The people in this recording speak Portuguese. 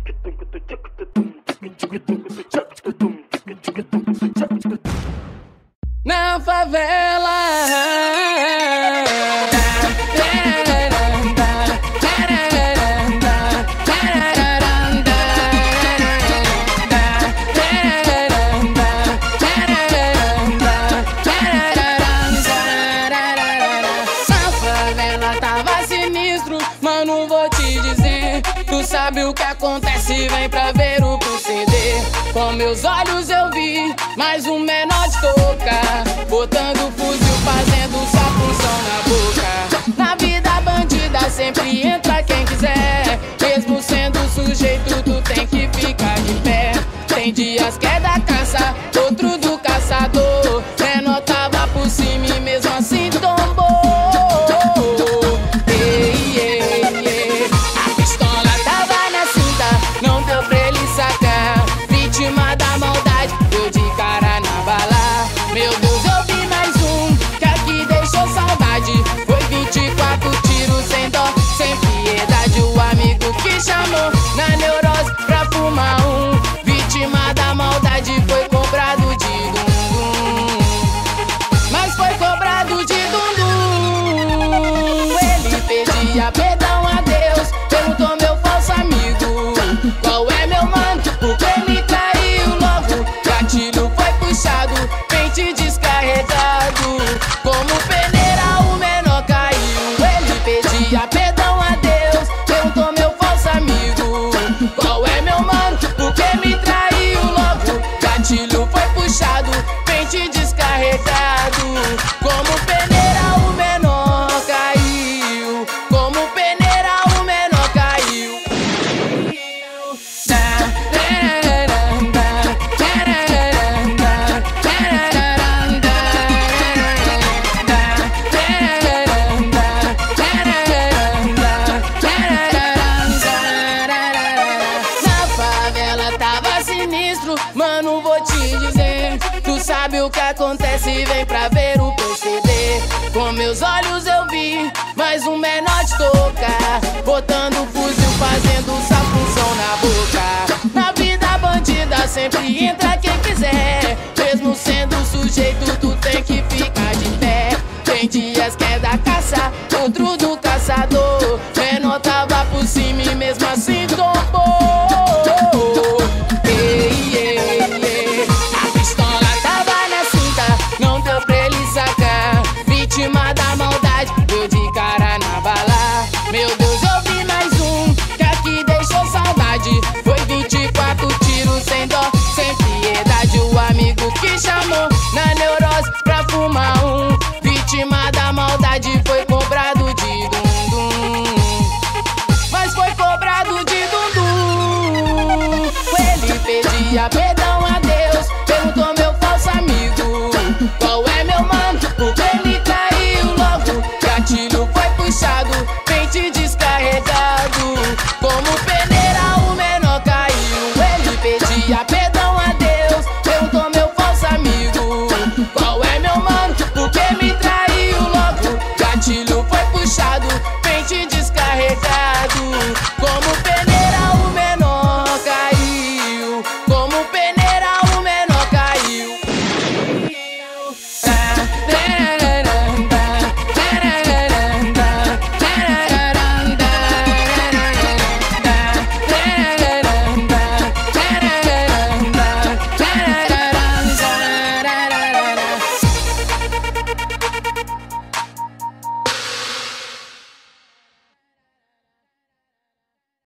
Na favela. Mano, vou te dizer, tu sabe o que acontece, vem pra ver o proceder. Com meus olhos eu vi mais um menor de toca, botando fuzil, fazendo sua função na boca. Na vida bandida sempre entra quem quiser, mesmo sendo sujeito tu tem que ficar de pé. Tem dias que é da caça, outro do caçador. Menor tava por cima e mesmo assim tombou. Chamou na neurose pra fumar um. Vítima da maldade foi cobrado de dum-dum, mas foi cobrado de dum-dum. Ele pedia perdão a Deus, perguntou meu falso amigo: qual é meu mano? Porque me traiu logo. Gatilho foi puxado, pente descarregado. Como peneira o menor caiu. Ele pedia perdão a Deus, perguntou meu amigo: qual é meu mano? Porque me traiu logo. Gatilho foi puxado, pente descarregado. Como peneira o menor caiu. Como peneira o menor caiu. Mano, vou te dizer, tu sabe o que acontece, vem pra ver o proceder. Com meus olhos eu vi mais um menor de toca, botando fuzil, fazendo sua função na boca. Na vida bandida sempre entra quem quiser, mesmo sendo sujeito tu tem que ficar de pé. Tem dias que é da caça, outro do caçador. Menor tava por cima e mesmo assim tombou. Vítima da maldade, eu de cara na bala. Meu Deus, eu vi mais um que aqui deixou saudade. Foi 24 tiros sem dó, sem piedade. O amigo que chamou na neurose pra fumar um. Vítima da maldade foi cobrado de dum-dum, mas foi cobrado de dum-dum. Ele pedia